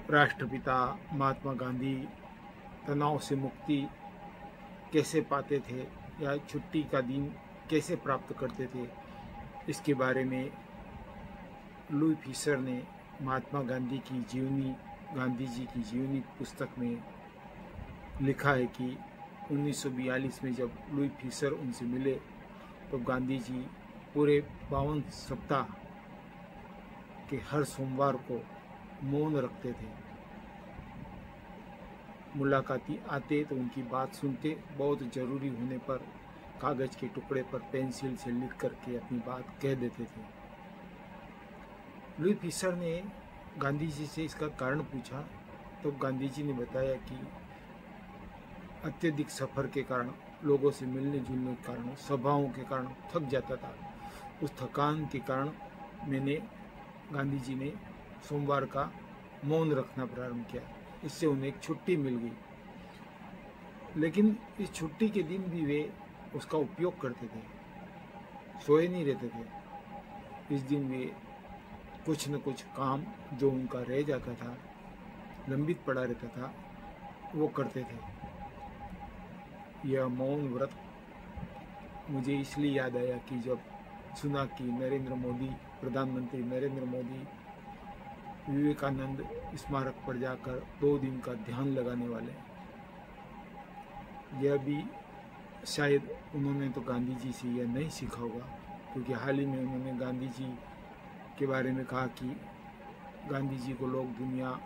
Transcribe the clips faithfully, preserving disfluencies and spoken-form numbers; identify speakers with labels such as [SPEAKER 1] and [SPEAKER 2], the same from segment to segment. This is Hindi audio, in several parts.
[SPEAKER 1] राष्ट्रपिता महात्मा गांधी तनाव से मुक्ति कैसे पाते थे या छुट्टी का दिन कैसे प्राप्त करते थे, इसके बारे में लुई फिशर ने महात्मा गांधी की जीवनी गांधी जी की जीवनी पुस्तक में लिखा है कि उन्नीस सौ बयालीस में जब लुई फिशर उनसे मिले तो गांधी जी पूरे बावन सप्ताह के हर सोमवार को मौन रखते थे। मुलाकाती आते तो उनकी बात सुनते, बहुत ज़रूरी होने पर कागज़ के टुकड़े पर पेंसिल से लिख करके अपनी बात कह देते थे। लुई फिशर ने गांधी जी से इसका कारण पूछा तो गांधी जी ने बताया कि अत्यधिक सफ़र के कारण, लोगों से मिलने जुलने के कारण, सभाओं के कारण थक जाता था। उस थकान के कारण मैंने गांधी जी ने सोमवार का मौन रखना प्रारंभ किया। इससे उन्हें एक छुट्टी मिल गई। लेकिन इस छुट्टी के दिन भी वे उसका उपयोग करते थे, सोए नहीं रहते थे। इस दिन वे कुछ न कुछ काम जो उनका रह जाता था, लंबित पड़ा रहता था, वो करते थे। यह मौन व्रत मुझे इसलिए याद आया कि जब सुना कि नरेंद्र मोदी, प्रधानमंत्री नरेंद्र मोदी विवेकानंद स्मारक पर जाकर दो दिन का ध्यान लगाने वाले हैं। यह भी शायद उन्होंने तो गांधी जी से यह नहीं सीखा होगा, क्योंकि हाल ही में उन्होंने गांधी जी के बारे में कहा कि गांधी जी को लोग दुनिया,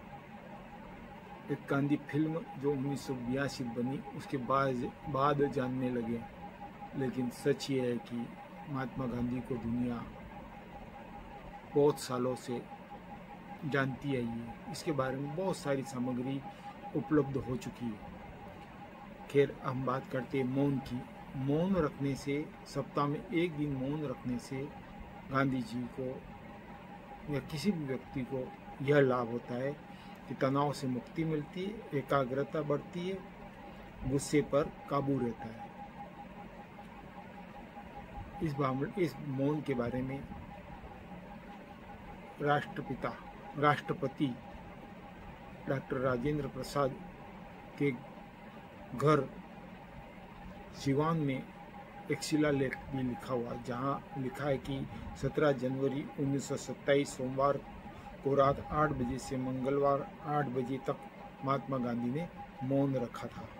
[SPEAKER 1] एक गांधी फिल्म जो उन्नीस सौ बयासी बनी उसके बाद बाद जानने लगे। लेकिन सच ये है कि महात्मा गांधी को दुनिया बहुत सालों से जानती है। ये इसके बारे में बहुत सारी सामग्री उपलब्ध हो चुकी है। खैर, हम बात करते हैं मौन की। मौन रखने से, सप्ताह में एक दिन मौन रखने से गांधी जी को या किसी भी व्यक्ति को यह लाभ होता है कि तनाव से मुक्ति मिलती है, एकाग्रता बढ़ती है, गुस्से पर काबू रहता है। इस मामले इस मौन के बारे में राष्ट्रपिता राष्ट्रपति डॉक्टर राजेंद्र प्रसाद के घर सिवान में एक शिलालेख भी लिखा हुआ, जहां लिखा है कि सत्रह जनवरी उन्नीस सौ सत्ताईस सोमवार को रात आठ बजे से मंगलवार आठ बजे तक महात्मा गांधी ने मौन रखा था।